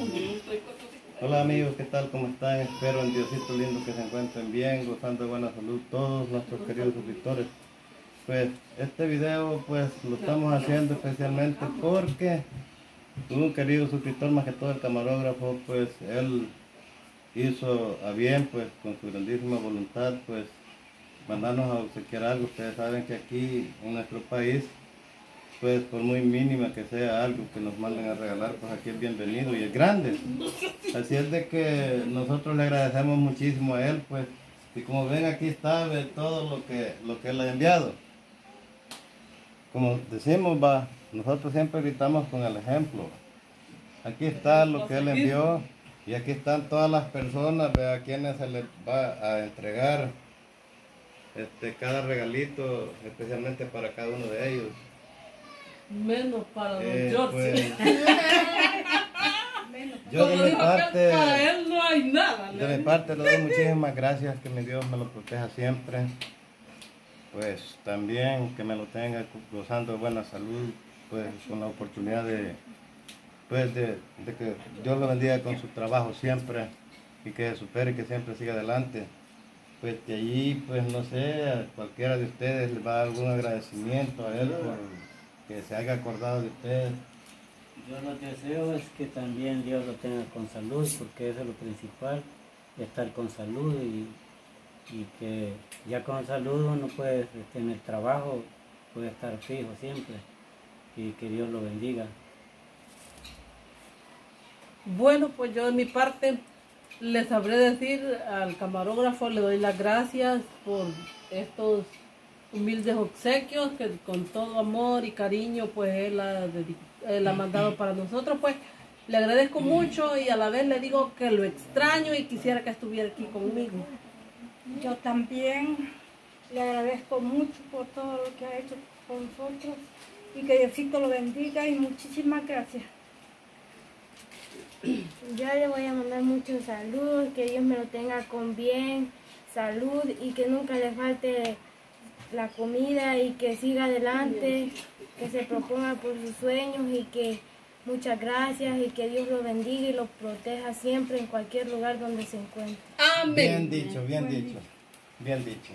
Hola amigos, ¿qué tal? ¿Cómo están? Espero en Diosito lindo que se encuentren bien, gozando de buena salud todos nuestros queridos suscriptores. Pues este video pues lo estamos haciendo especialmente porque un querido suscriptor, más que todo el camarógrafo, pues él hizo a bien, pues con su grandísima voluntad, pues mandarnos a obsequiar algo. Ustedes saben que aquí en nuestro país, pues por muy mínima que sea algo que nos manden a regalar, pues aquí es bienvenido y es grande. Así es de que nosotros le agradecemos muchísimo a él, pues, y como ven aquí está todo lo que él ha enviado. Como decimos, nosotros siempre gritamos con el ejemplo. Aquí está lo que él envió y aquí están todas las personas a quienes se les va a entregar cada regalito, especialmente para cada uno de ellos. Menos para don George. Pues, yo de mi parte, para él no hay nada. de mi parte le doy muchísimas gracias, que mi Dios me lo proteja siempre. Pues también que me lo tenga gozando de buena salud, pues con la oportunidad de que Dios lo bendiga con su trabajo siempre y que se supere y que siempre siga adelante. Pues que allí, pues no sé, a cualquiera de ustedes le va a dar algún agradecimiento a él por que se haya acordado de ustedes. Yo lo que deseo es que también Dios lo tenga con salud, porque eso es lo principal, estar con salud y que ya con salud uno puede tener trabajo, puede estar fijo siempre y que Dios lo bendiga. Bueno, pues yo de mi parte le sabré decir al camarógrafo, le doy las gracias por estos humildes obsequios que con todo amor y cariño pues él ha mandado para nosotros. Pues le agradezco mucho y a la vez le digo que lo extraño y quisiera que estuviera aquí conmigo. Yo también le agradezco mucho por todo lo que ha hecho con nosotros y que Diosito lo bendiga y muchísimas gracias. Yo le voy a mandar mucho salud, que Dios me lo tenga con bien, salud y que nunca le falte la comida y que siga adelante, que se proponga por sus sueños y que muchas gracias y que Dios lo bendiga y lo proteja siempre en cualquier lugar donde se encuentre. Amén. Bien dicho, bien dicho, bien dicho.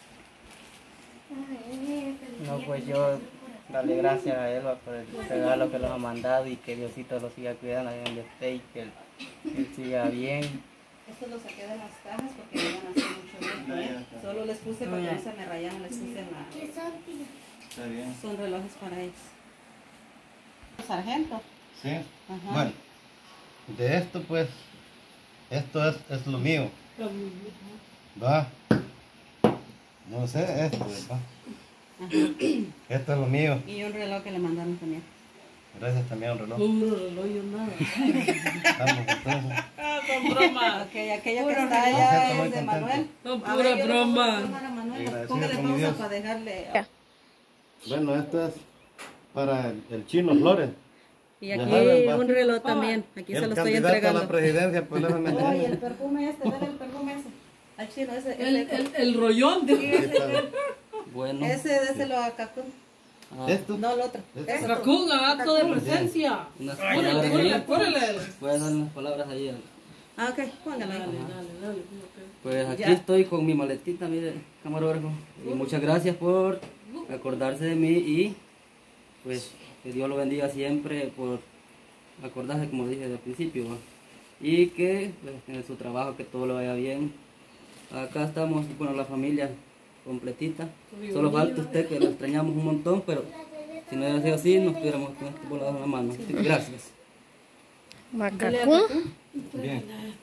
No, pues yo darle gracias a Elba por el regalo que nos ha mandado y que Diosito lo siga cuidando ahí donde esté y que él siga bien. Esto lo saqué de las cajas porque iban a hacer mucho viento, Solo les puse para que no se me rayaran, les puse en la... Está bien. Son relojes para ellos. Sargento. Sí. Ajá. Bueno, de esto pues, esto es lo mío. Va. No sé, esto, ¿va? Esto es lo mío. Y un reloj que le mandaron también. Gracias también a un reloj. Un reloj y nada. Vamos entonces. Son bromas. Ok, aquello que está allá es de Manuel. Son A pura ver, yo le pongo broma. el a Manuel. Agradecido Póngale con mi pausa Dios. para dejarle... Bueno, esto es para el Chino Flores. Y Ya aquí saben, va. un reloj también. Aquí se El lo estoy candidato a entregando. la presidencia, pues le va a Oye, el perfume este, dale el perfume ese. Al chino, El rollón de... meter. Bueno, déselo a Cacún. Esto. No, el otro. Esto. Raccoon, acto de presencia. unas Córrele, palabras córrele, ahí. córrele. Puedes dar unas palabras ahí. Ah, ok, póngala ahí. Dale. Pues aquí Ya. estoy con mi maletita, mire, camarógrafo. Y muchas gracias por acordarse de mí y pues que Dios lo bendiga siempre por acordarse, como dije desde el principio, ¿va? Y que pues, en su trabajo que todo le vaya bien. Acá estamos, bueno, la familia completita. Solo falta usted, que lo extrañamos un montón, pero si no hubiera sido así, nos tuviéramos con este volado en la mano. Así que gracias. Macacún. Bien.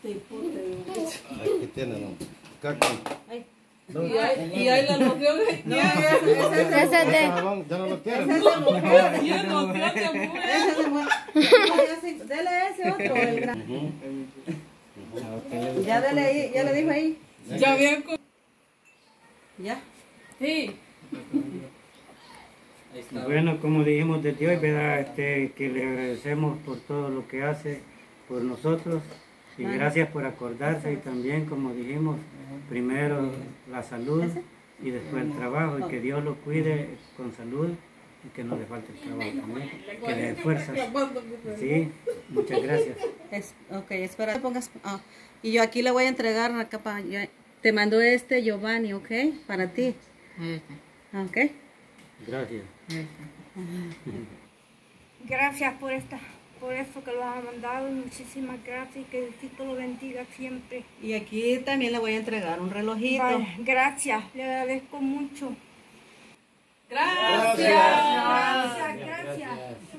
Aquí tienen, ¿no? Caco. Y ahí la noción es No, ese es de... Ya no lo quieren. Ese es de mujer. Ese es de mujer. No, dele ese otro, el gran. Ya dele ahí, ya le dijo ahí. ya bien con... Ya. Sí. Bueno, como dijimos desde hoy, ¿verdad? Que le agradecemos por todo lo que hace por nosotros y gracias por acordarse y también, como dijimos, primero la salud y después el trabajo y que Dios lo cuide con salud y que no le falte el trabajo también, que le dé fuerzas. Sí, muchas gracias. Ok, espera, pongas. Y yo aquí le voy a entregar acá para. Te mando Giovanni, ¿ok? Para ti. Ok. Gracias. Gracias por eso que lo ha mandado. Muchísimas gracias y que Diosito lo bendiga siempre. Y aquí también le voy a entregar un relojito. Vale, gracias, le agradezco mucho. Gracias. Gracias.